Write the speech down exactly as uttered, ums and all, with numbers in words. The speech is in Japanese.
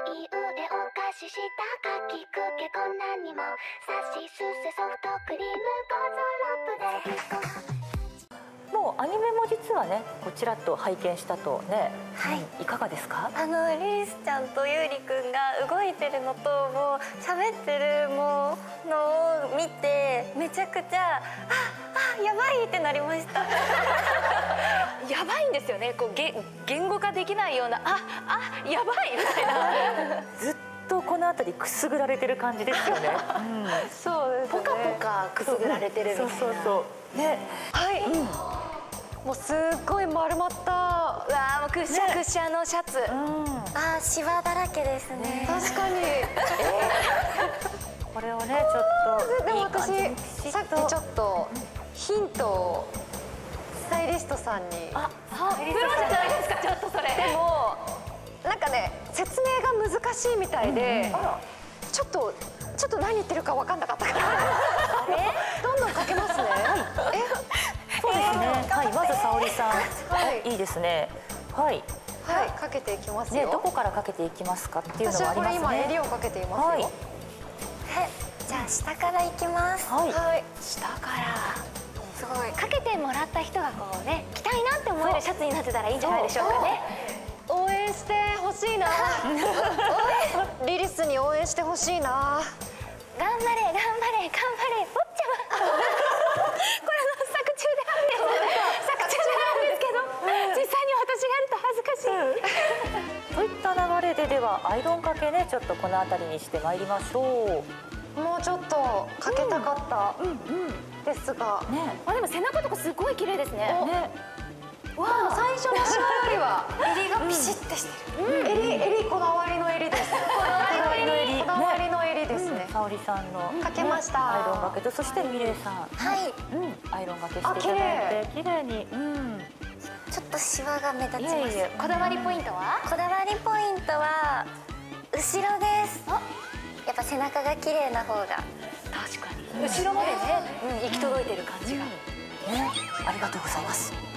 お菓子したかきくけこんなにもさしすせソフトクリームゴゾロップでもうアニメも実はねこちらっと拝見したとね、 はい、 いかがですか？ あのリースちゃんとゆうりくんが動いてるのともう喋ってるもうのを見てめちゃくちゃああやばいってなりました。 やばいんですよね。こうげ言語化できないようなああやばいみたいな。 ずっとこの辺りくすぐられてる感じですよね。うん、 そうですね。ポカポカくすぐられてるみたいな。 そうそうそうね。 はい。うんもうすっごい丸まったわあもうくしゃくしゃのシャツ、ねうん、 あーシワだらけですね。 確かに、えー、これをねちょっとでも私さっきちょっとヒントをスタイリストさんにあプロじゃないですかちょっとそれでもなんかね説明が難しいみたいで、うんうん、ちょっとちょっと何言ってるか分かんなかったからどんどんかけますね。えそうですね。はい、まず沙織さん、はい、いいですね。はい。 はい、かけていきますよ。 ね、どこからかけていきますかっていうのもありますね。 私はこれ今襟をかけていますよ。はい。 じゃあ下からいきます。 はい。下から。 すごいかけてもらった人がこうね着たいなって思えるシャツになってたらいいんじゃないでしょうかね。 応援してほしいな。リリスに応援してほしいな。 頑張れ頑張れ頑張れぼっちゃま。これの作中であって作中でなんですけど、実際に私がやると恥ずかしい。 といった流れでではアイロンかけねちょっとこの辺りにしてまいりましょう。もうちょっとかけたかったですが、 ね。 あでも背中とかすごい綺麗ですね。 ね。 わあ最初のシワよりは襟がピシッとしてる。 襟襟こだわりの襟です。こだわりの襟。こだわりの襟ですね。 沙織さんのかけました。 アイロンがけとそしてミレイさん。 はい。 うんアイロンがけしていただいて綺麗に。うん。 ちょっとシワが目立ちます。 こだわりポイントは？ こだわりポイントは後ろです。やっぱ背中が綺麗な方が。 確かに。後ろまでね、行き届いてる感じが。 ね、ありがとうございます。